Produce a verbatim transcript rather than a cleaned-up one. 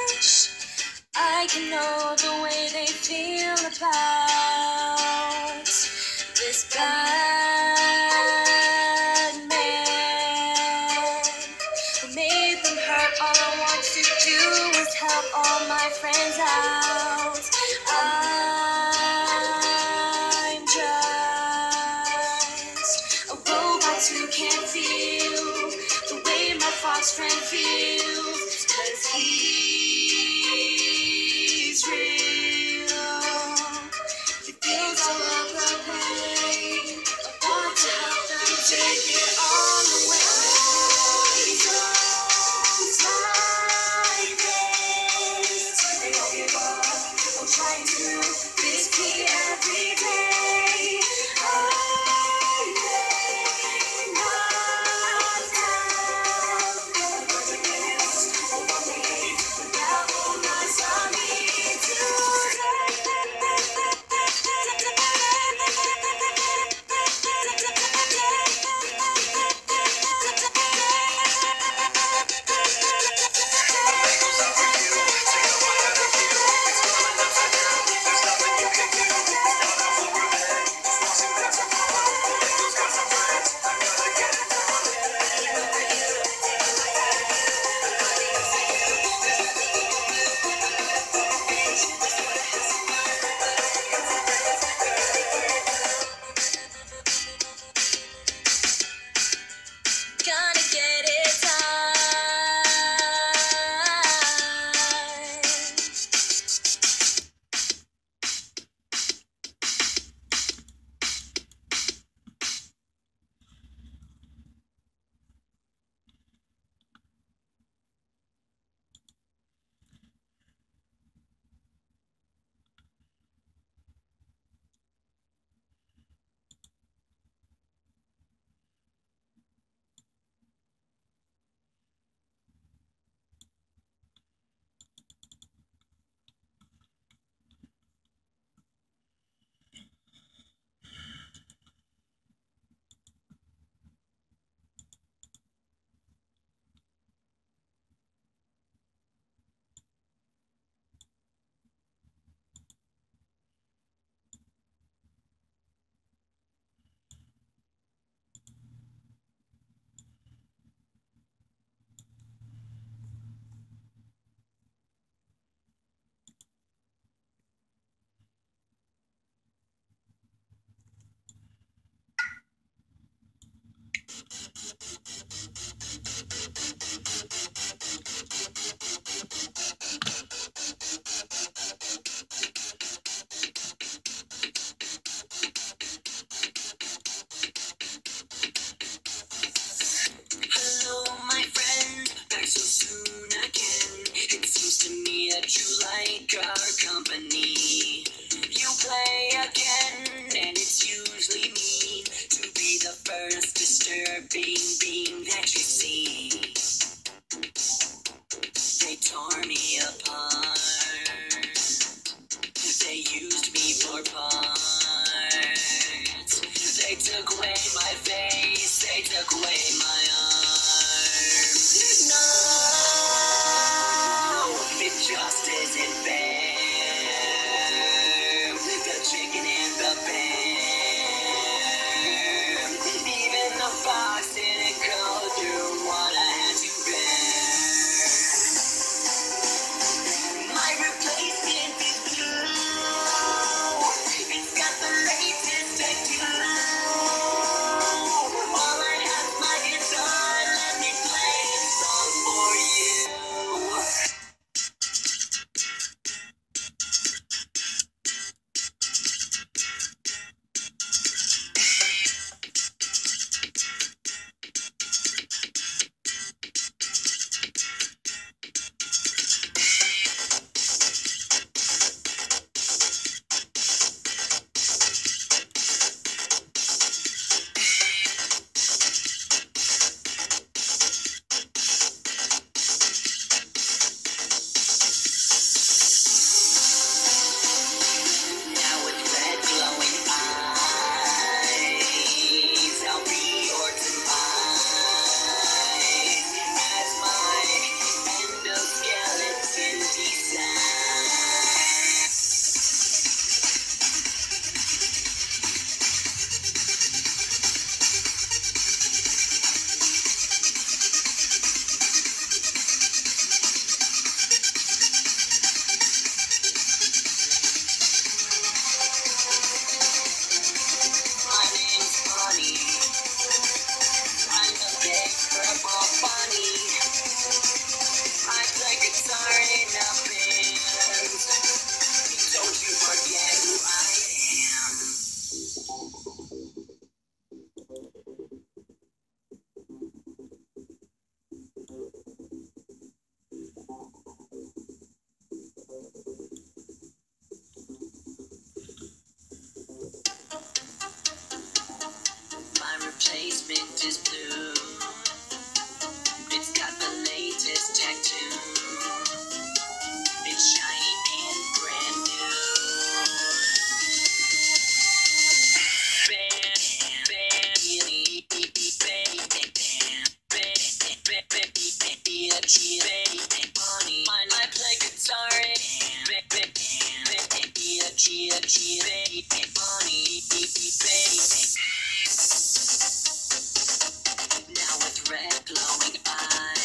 wish I can know the way they feel about this bad man who made them hurt. All I want to do is help all my friends out. I'm just a robot who can't feel the way my fox friend feels, 'cause he's real. He feels all of the pain. I want to help them take it all away. It's like this. They don't give up. I'm trying to fix me every day. I may not have the words, or what we need, but that will not stop me gonna get it done. Hello, my friend, back so soon again. It seems to me that you like our company. You play again, and it's usually me to be the first disturbing being that you see. They tore me apart. They used me for parts. They took away my face. They took away my arms. No, it just isn't fair. The chicken and the bear. Even the fox didn't go through what I had to bear. My replacement is blue. It's got the latest tattoo. All I have my basement is blue. It's got the latest tattoo. It's shiny and brand new. I play guitar. Now with red glowing eyes.